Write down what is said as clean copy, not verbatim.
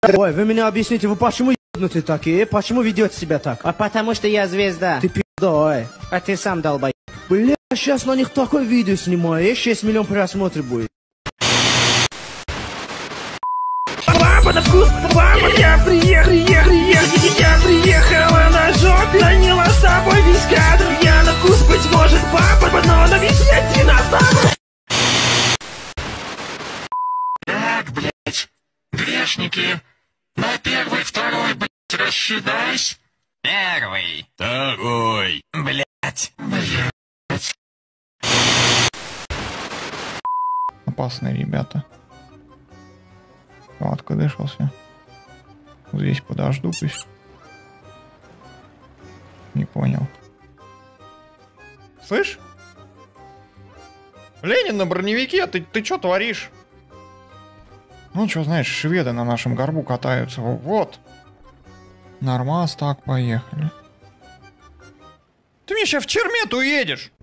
Ой, вы меня объясните, вы почему ебнутые такие? Почему ведете себя так? А потому что я звезда. Ты пи***ой. А ты сам долбоеб. Бля, сейчас на них такое видео снимаю, и 6 миллионов просмотров будет. Папа на вкус, папа, я приехала на жопе, наняла с собой весь кадр. Я на вкус, быть может, папа, но на вид я динозавр. Так, блядь, грешники, на первый, второй, блядь, рассчитайся. Первый, второй, блядь. Опасные ребята. Сладко дышался. Здесь подожду пусть. Не понял. Слышь? Ленин на броневике, ты чё творишь? Ну, что знаешь, шведы на нашем горбу катаются. Вот. Нормас, так, поехали. Ты мне сейчас в Чермет уедешь.